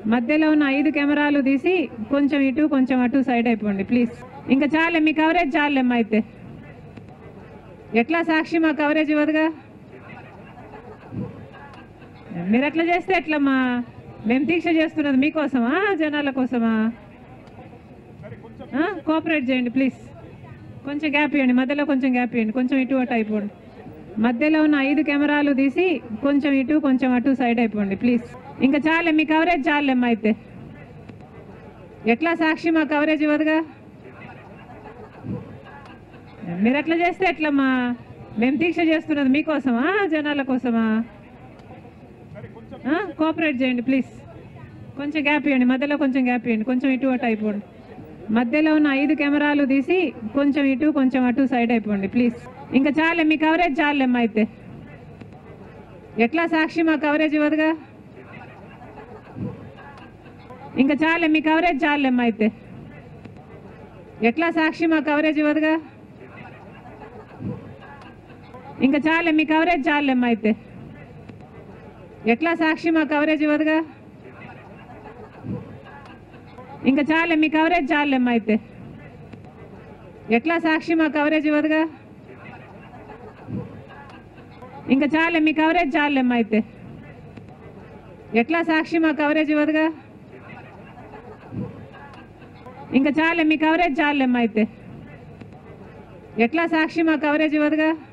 మధ్యలో ఉన్న 5 కెమెరాలు తీసి కొంచెం ఇటు కొంచెం అటు సైడ్ అయిపోండి ప్లీజ్. ఇంకా చాలే మీ కవరేజ్ చాలేమ్మా. అయితే ఎట్లా సాక్షి మా కవరేజ్ ఇవ్వదుగా. మీరు ఎట్లా చేస్తే ఎట్లమ్మా? మేము దీక్ష చేస్తున్నది మీకోసమా జనాల కోసమా? కోఆపరేట్ చేయండి ప్లీజ్. కొంచెం గ్యాప్ ఇవ్వండి, మధ్యలో కొంచెం గ్యాప్ ఇవ్వండి, కొంచెం ఇటు అటు అయిపోండి. మధ్యలో ఉన్న 5 కెమెరాలు తీసి కొంచెం ఇటు కొంచెం అటు సైడ్ అయిపోండి ప్లీజ్. ఇంకా చాలే మీ కవరేజ్ చాలేమ్మా. అయితే ఎట్లా సాక్షి మా కవరేజ్ ఇవ్వదుగా. మీరు ఎట్లా చేస్తే ఎట్లమ్మా? మేము దీక్ష చేస్తున్నది మీకోసమా జనాల కోసమా? కోఆపరేట్ చేయండి ప్లీజ్. కొంచెం గ్యాప్ ఇవ్వండి, మధ్యలో కొంచెం గ్యాప్ ఇవ్వండి, కొంచెం ఇటు అటు అయిపోండి. మధ్యలో ఉన్న 5 కెమెరాలు తీసి కొంచెం ఇటు కొంచెం అటు సైడ్ అయిపోండి ప్లీజ్. ఇంకా చాలే మీ కవరేజ్ చాలేమ్మా. అయితే ఎట్లా సాక్షి మా కవరేజ్ ఇవ్వదుగా. ఇంకా చాలే మీ కవరేజ్ చాలేమ్మా. అయితే ఎట్లా సాక్షి మా కవరేజ్ ఇవ్వదుగా. ఇంకా చాలే మీ కవరేజ్ చాలేమ్మా. అయితే ఎట్లా సాక్షి మా కవరేజ్ ఇవ్వదుగా. ఇంకా చాలే మీ కవరేజ్ చాలేమ్మా. అయితే ఎట్లా సాక్షి మా కవరేజ్ ఇవ్వదుగా. ఇంకా చాలే మీ కవరేజ్ చాలేమ్మా. అయితే ఎట్లా సాక్షి మా కవరేజ్ ఇవ్వదుగా. ఇంకా చాలే మీ కవరేజ్ చాలేమ్మా. అయితే ఎట్లా సాక్షి మా కవరేజ్ ఇవ్వదుగా.